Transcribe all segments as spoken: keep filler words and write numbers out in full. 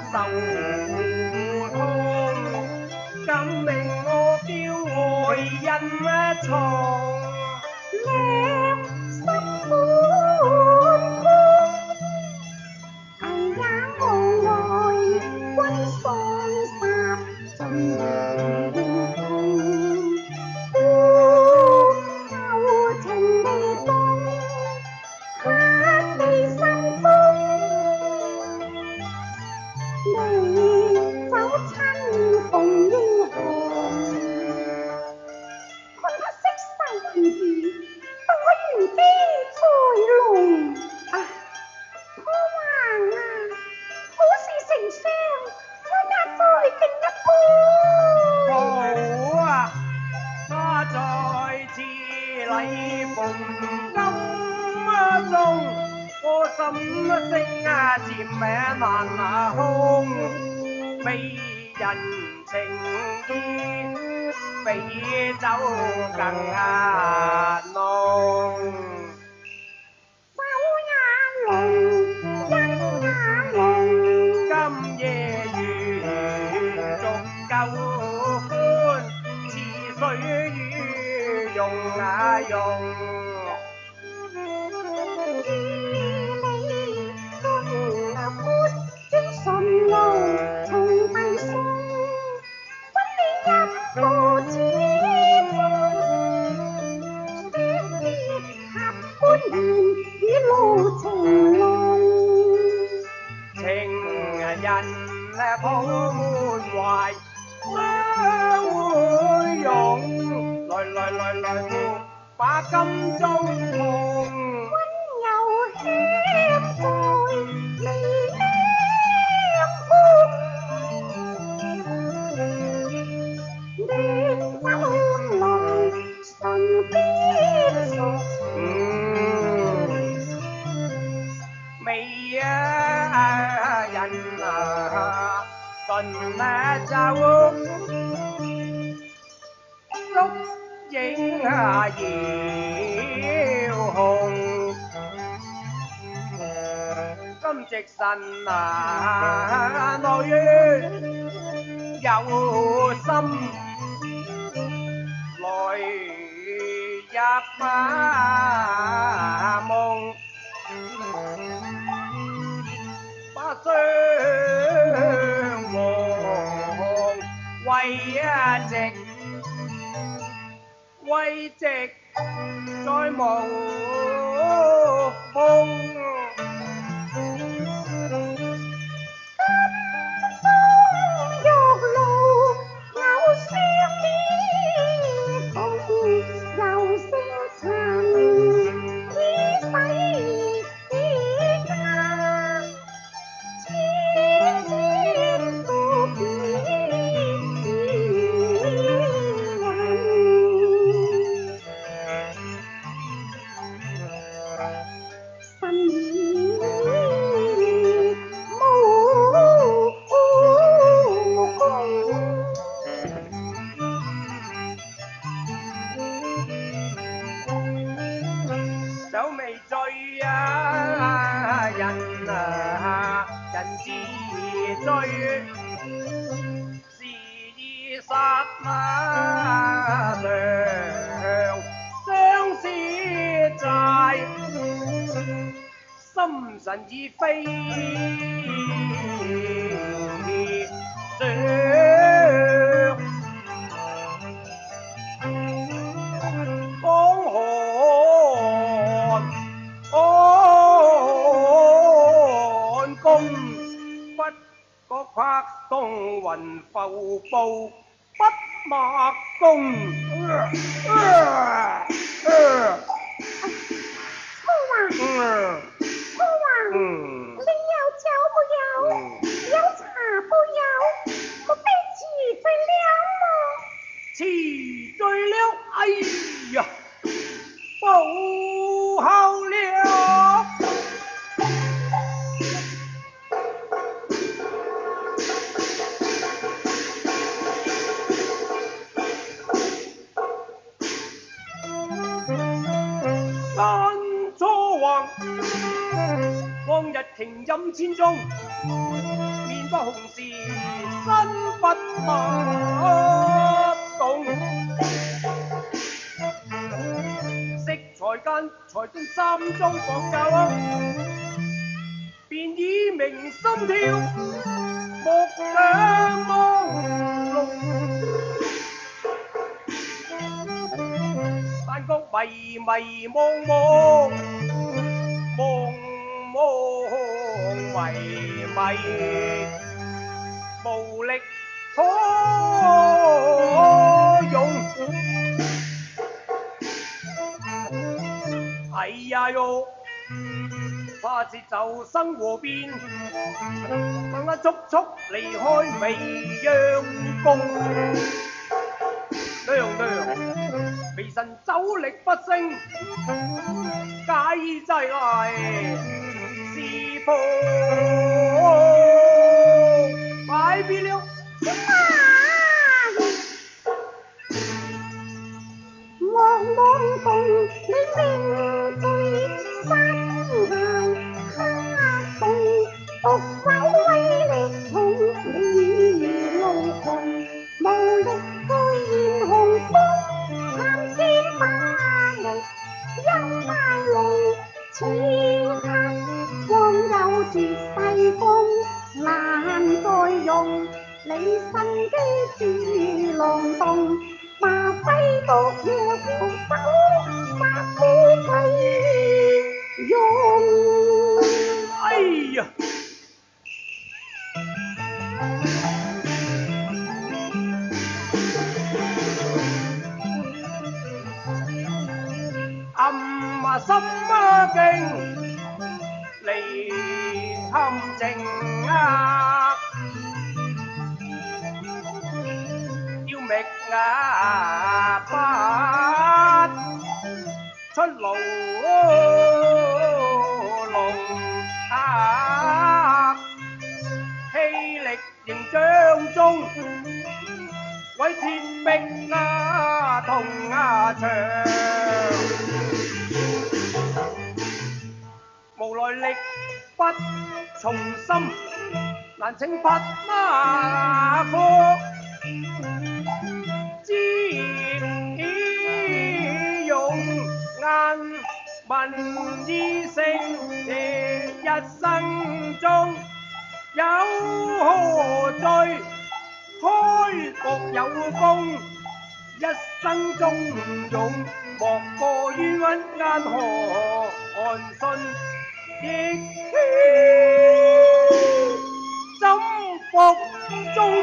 受痛，今命我叫外人藏。 良心本空，哎呀无奈君送杀尽痛，孤旧情未懂，刻记心中。你走亲逢英雄，看他色世文字，多如啲才龙啊！父皇啊，好事成双，我也再敬一杯。 好啊，他在此礼逢金钟，我心聲啊漸名難空，美人情意比酒更啊濃。 酒也濃，音也濃， 今夜餘足夠歡，似水與用啊用。 與你共流歡，專順路從遞送，分你一個知風，雪月合歡顏，雨露情濃。 情人抱滿懷，相會容。來來來來，沒把金鐘碰。 溫柔香在眉兩空，暖酒來唇邊熟。 嗯，美啊人啊，順啊走，足影啊搖紅。今夕神啊女有心，來入啊夢，把相望為一夕，為夕再無風。 玉露偶相依逢，柔聲殘衣洗衣家，千千獨別人，心意無窮。 酒未醉啊，人啊人自醉，是以剎那常相思債，心神已飛上。江寒乾宮，不覺拍動雲浮步，不墨功。 父皇，父皇， 嗯你有酒沒有？ 嗯有茶沒有？我被醉了麼？ 詞醉了，哎呀，不好了！山初橫，往日停飲千鐘，面不紅時身不動，色才間才進心中放舊，便已明心跳，目兩朦朧。但覺迷迷惘惘，夢夢迷迷，無力可用。哎呀喲，怕是就生和變，等我速速離開美陽宮。娘娘，微臣酒力不勝，解劑嚟是破，快變了。 望望動你命最心行，黑洞獨守威力重，你路狂，無力對現雄風，談天把力憂大龍，此刻光有絕世功，難再用你神機自浪動。麻輝毒藥無手，殺夫計用。 哎呀！暗啊心啊驚，離陷阱啊！覓啊不出路龍啊，氣力形象中，為鐵壁啊銅啊牆，無來力不從心，難請拔啊科。知己用眼文意性，一生中有何罪？開國有功，一生中勇，莫過於間河寒信，亦怎服眾？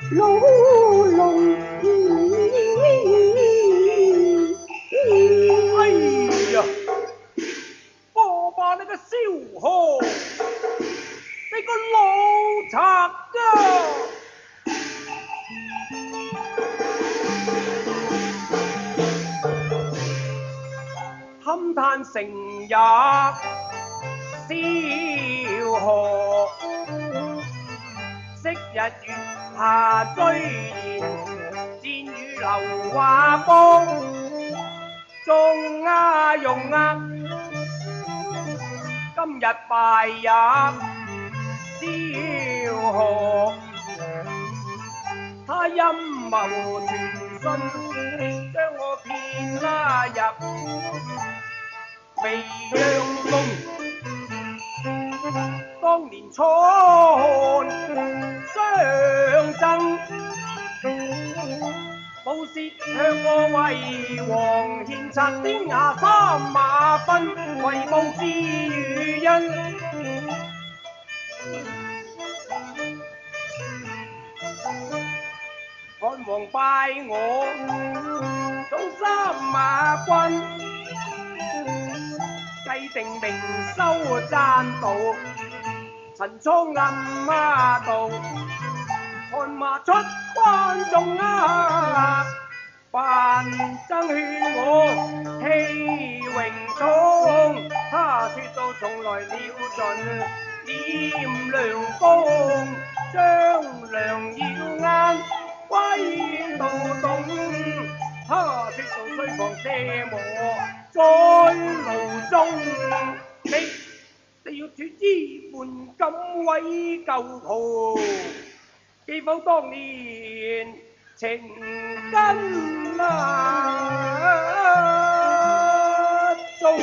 牢笼。 哎呀，波霸你个小河，你个老賊啊！勘探成日小河，昔日月下追言，箭雨流華波，眾鴉用鴉，今日敗入小河。他陰謀傳信，將我騙拉入未央宮。當年楚漢相爭，武薛向我為王獻策，天下三馬分，為報知遇恩。漢王拜我做三馬軍，計定明修棧道，陳倉暗孖道，汗馬出關眾鴉，范增勸我氣榮重，他說到從來了盡念良公，將良要啱歸到洞，他說到須防射磨在爐中，你你要脫衣換錦威舊袍，記否當年情根啊中？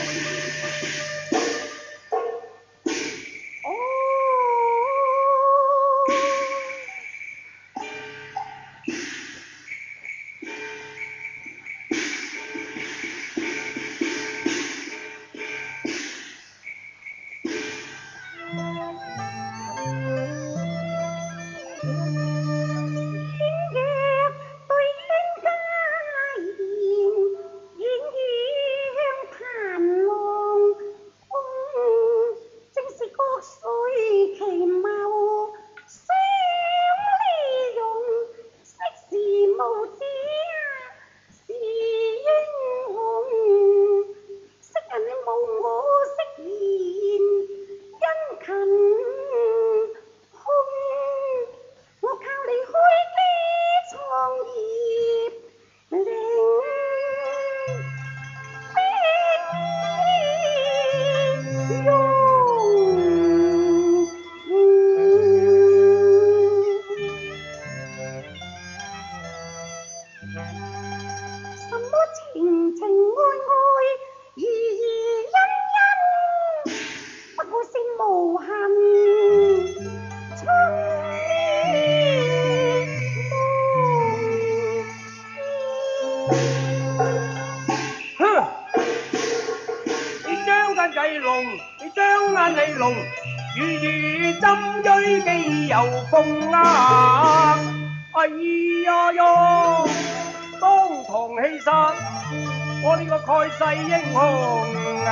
你雙眼你龍，如如針鋥機有風啊！哎呀呀，當堂氣殺我呢個蓋世英雄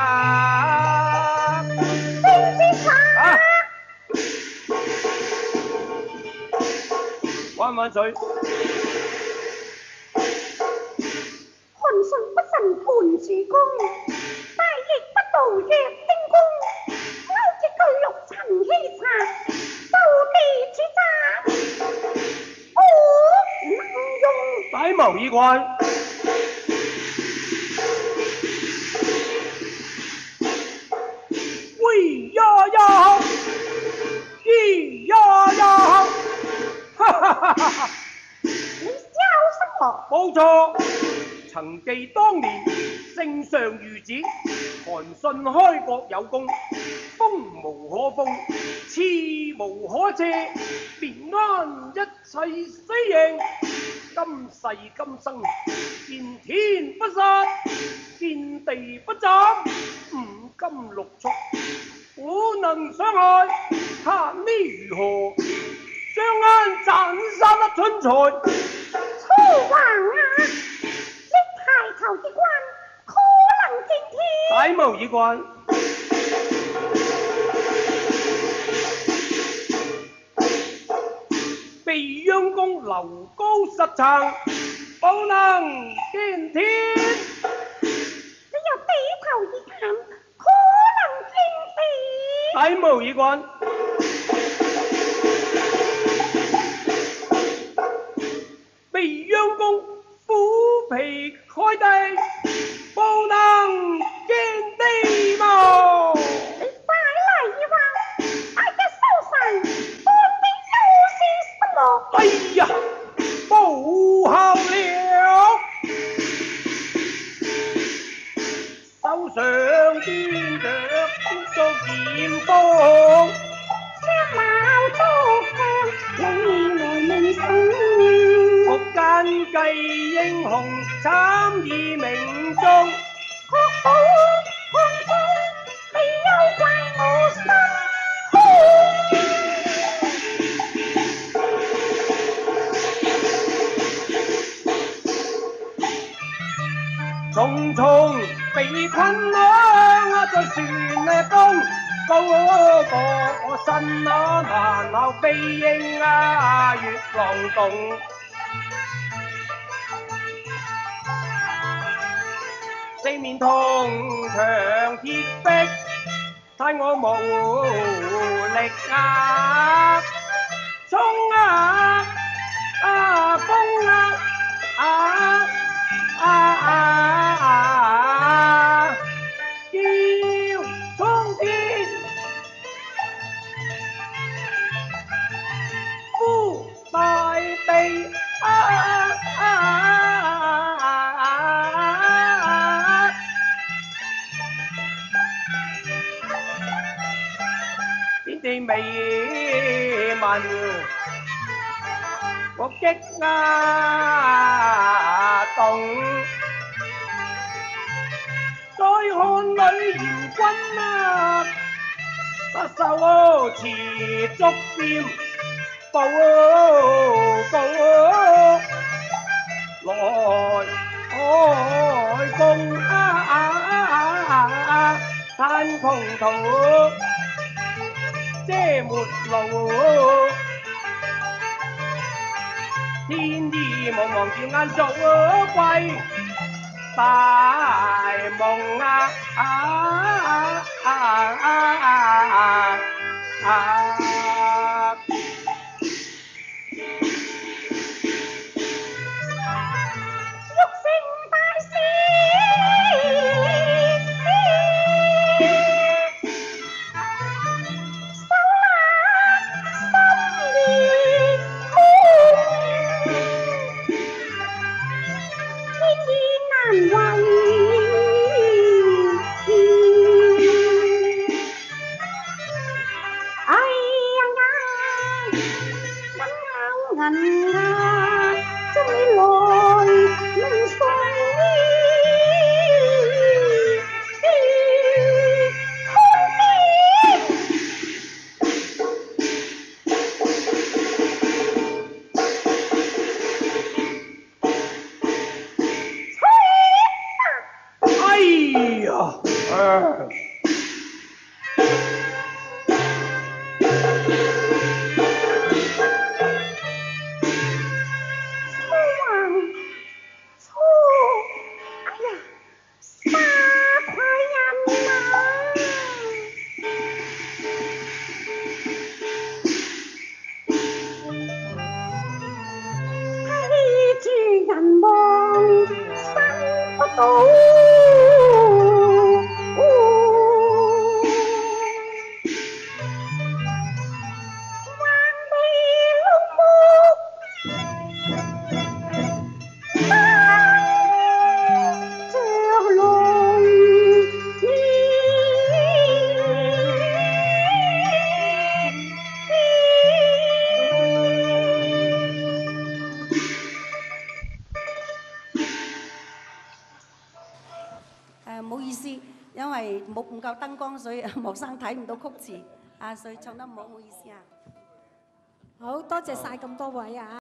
啊！啊！萬萬歲！ 韓信不慎叛主公，大逆不道若丁公，勾結巨鹿陳欺賊，就地處斬，我能用歹謀已慣。喂呀呀，咦呀呀，哈哈哈哈哈！ 你笑什麼？ 冇錯。曾記當年聖上諭旨，韓信開國有功，封無可封，刺無可刺，連安一切死刑。今世今生，見天不殺，見地不斬，五金六畜，苦能傷害，談呢如何？ 雙眼斬殺得蠢材。 楚王啊，你抬頭一觀，可能見天。 大謀一關，避央公樓高十層，不能見天。 你又低頭一看，可能見地。 大謀一關，避央公虎皮開地，不能見地貌。 你快來一望，大家手上放的又是什麼？ 哎呀，不好了！手上端着一束劍鋒， 相貌足強，你來明送。 我奸計英雄慘以命中， 確保漢中你又怪我心空。 重重被困啊，在船呢中，高個身啊，蠻後飛鷹啊，越浪動。四面銅牆鐵壁，睇我無力啊！衝啊！啊風啊！啊啊啊啊！叫衝天，呼大地啊啊啊！天地未聞，我擊啊動。再看女賢君啊，不手持竹劍，步步來開弓啊！嘆窮途遮沒路，天意茫茫叫眼做鬼。大夢啊啊啊啊啊！ 玉成大事，手拿心連空，天意難違。哎呀呀，銀咬銀啊，將你來明送哎呀！啊人望生不到，還被老木着龍誒唔好意思，因為冇唔夠燈光，所以莫生睇唔到曲詞，啊，所以唱得唔好，唔好意思啊。 好多謝晒咁多位啊！